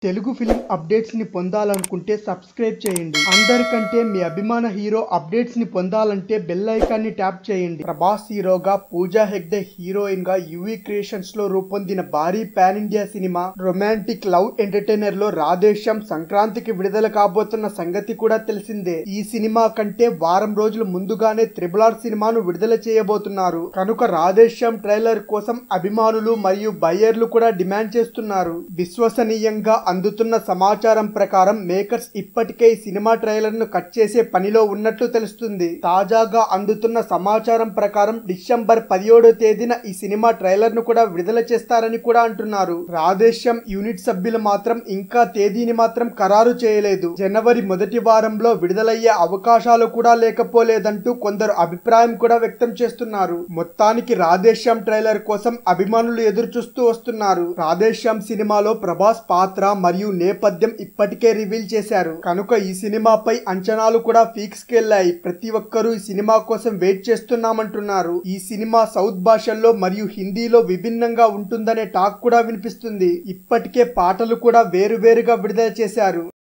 Telugu film updates ని పొందాలనుకుంటే subscribe చేయండి. అందరికంటే మీ అభిమాన హీరో అప్డేట్స్ ని పొందాలంటే బెల్ ఐకాన్ ని ట్యాప్ చేయండి. ప్రభాస్ హీరోగా, పూజా హెగ్డే హీరోయిన్ గా యువి క్రియేషన్స్ లో రూపొందిన భారీ pan India cinema romantic love entertainer లో రాధేశ్యామ్ సంక్రాంతికి విడుదల కాబోతున్న సంగతి కూడా తెలిసిందే. ఈ సినిమా కంటే వారం రోజులు ముందుగానే RRR సినిమాను విడుదల చేయబోతున్నారు కనుక రాధేశ్యామ్ ట్రైలర్ కోసం అభిమానులు మరియు బయ్యర్లు కూడా డిమాండ్ చేస్తున్నారు. విశ్వసనీయంగా అందుతున్న సమాచారం ప్రకారం మేకర్స్ ఇప్పటికే ఈ సినిమా ట్రైలర్ ను కట్ చేసే పనిలో ఉన్నట్లు తెలుస్తుంది. తాజాగా అందుతున్న సమాచారం ప్రకారం డిసెంబర్ 17వ తేదీన ఈ సినిమా ట్రైలర్ ను కూడా విడుదల చేస్తారని కూడా అంటున్నారు. రాధేశ్యామ్ యూనిట్ సభ్యులు మాత్రం ఇంకా తేదీని మాత్రం ఖరారు చేయలేదు. జనవరి మొదటి వారంలో విడుదలయ్యే అవకాశాలు కూడా లేకపోలేదంటూ కొందరు అభిప్రాయం కూడా వ్యక్తం చేస్తున్నారు. మొత్తానికి రాధేశ్యామ్ ట్రైలర్ కోసం అభిమానులు ఎదురు చూస్తూ వస్తున్నారు. రాధేశ్యామ్ సినిమాలో ప్రభాస్ పాత్ర మరియు నేపథ్యం ఇప్పటికే రివీల్ చేశారు కనుక ఈ సినిమాపై అంచనాలు కూడా పీక్స్ కెళ్లాయి. ప్రతి ఒక్కరూ ఈ సినిమా కోసం వెయిట్ చేస్తున్నామంటున్నారు. ఈ సినిమా సౌత్ భాషల్లో మరియు హిందీలో విభిన్నంగా ఉంటుందనే టాక్ కూడా వినిపిస్తుంది. ఇప్పటికే పాటలు కూడా వేరువేరుగా విడుదల చేశారు.